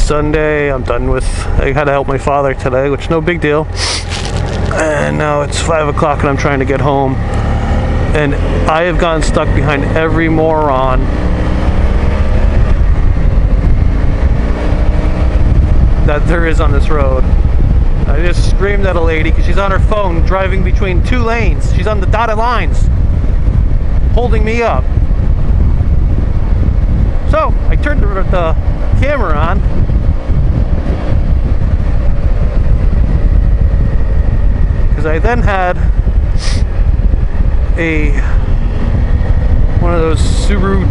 Sunday. I'm done with, I had to help my father today, which no big deal. And now it's 5 o'clock and I'm trying to get home. And I have gotten stuck behind every moron that there is on this road. I just screamed at a lady because she's on her phone driving between 2 lanes. She's on the dotted lines, holding me up. So I turned the camera on. Because I then had one of those Subaru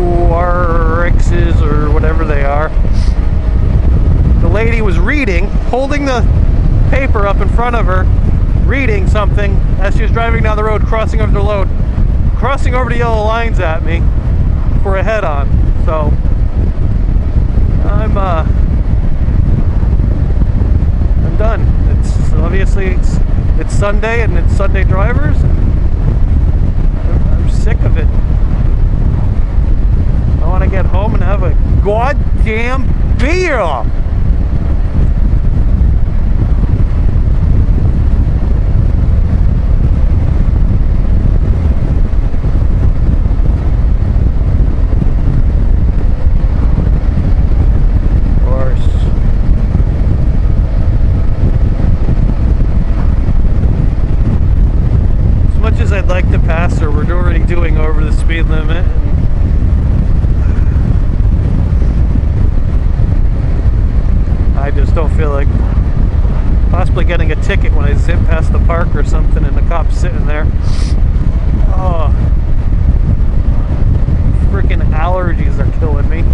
WRXs or whatever they are. The lady was reading, holding the paper up in front of her, reading something as she was driving down the road, crossing over the yellow lines at me for a head-on. So I'm done. It's obviously it's Sunday and it's Sunday drivers. I'm sick of it. I want to get home and have a goddamn beer. I'd like to pass her, we're already doing over the speed limit. I just don't feel like possibly getting a ticket when I zip past the park or something and the cop's sitting there. Oh, freaking allergies are killing me.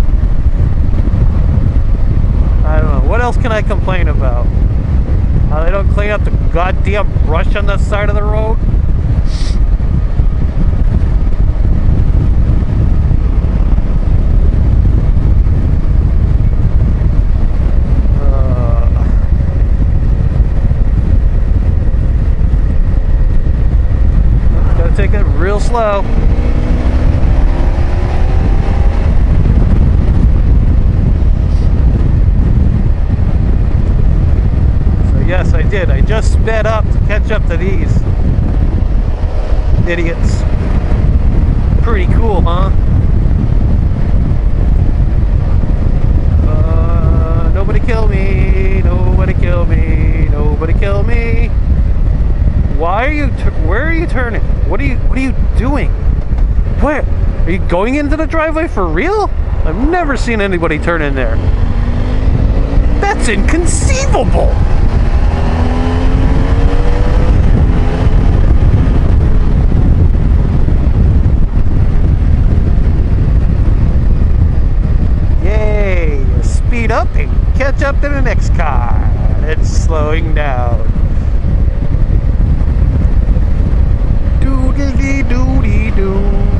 I don't know. What else can I complain about? They don't clean up the goddamn brush on the side of the road. Gotta take it real slow. Yes, I did. I just sped up to catch up to these idiots. Pretty cool, huh? Nobody kill me. Nobody kill me. Nobody kill me. Why are you? Where are you turning? What are you doing? Where? Are you going into the driveway for real? I've never seen anybody turn in there. That's inconceivable. Speed up and catch up to the next car. It's slowing down. Doodly doody doo.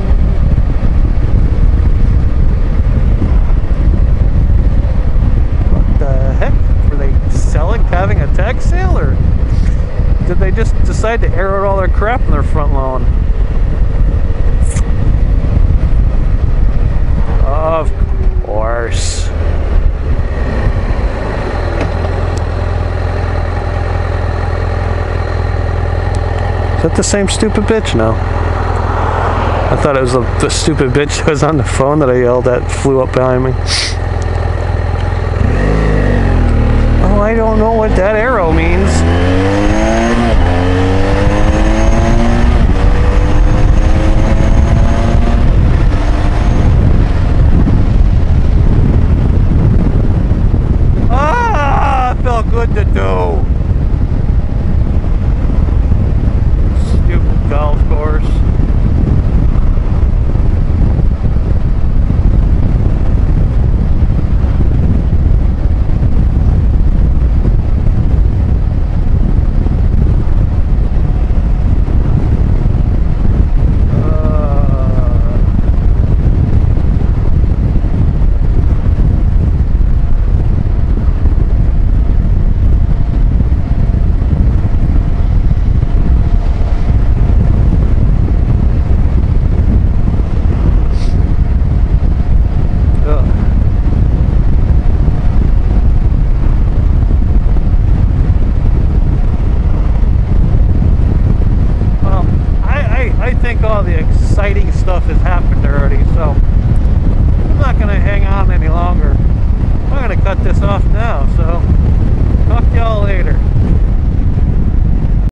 What the heck? Were they having a tag sale, or did they just decide to air out all their crap in their front lawn? Of course. Is that the same stupid bitch? No. I thought it was the stupid bitch that was on the phone that I yelled at, flew up behind me. Oh, I don't know what that arrow means. Ah, it felt good to do. Golf course. exciting stuff has happened already. So